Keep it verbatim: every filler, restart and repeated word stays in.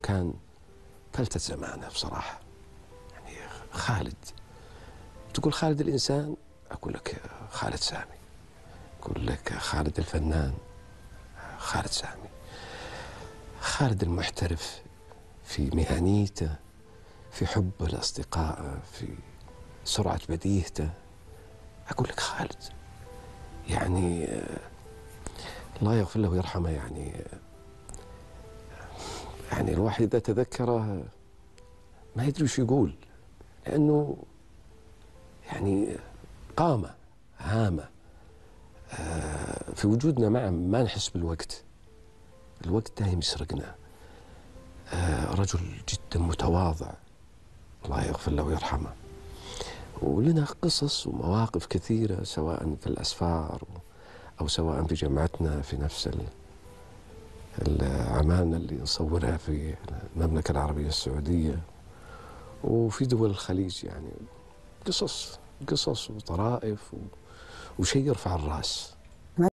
كان فلتة زمانه بصراحة. يعني خالد، تقول خالد الإنسان، أقول لك خالد سامي. أقول لك خالد الفنان، خالد سامي. خالد المحترف في مهنيته، في حبه لأصدقائه، في سرعة بديهته، أقول لك خالد. يعني الله يغفر له ويرحمه. يعني يعني الواحد إذا تذكره ما يدري وش يقول، لأنه يعني قامة هامة. في وجودنا معه ما نحس بالوقت، الوقت دايم يسرقنا. رجل جدا متواضع، الله يغفر له ويرحمه. ولنا قصص ومواقف كثيرة، سواء في الأسفار أو سواء في جامعتنا في نفس الأعمالنا اللي نصورها في المملكة العربية السعودية وفي دول الخليج. يعني قصص قصص وطرائف وشيء يرفع الرأس.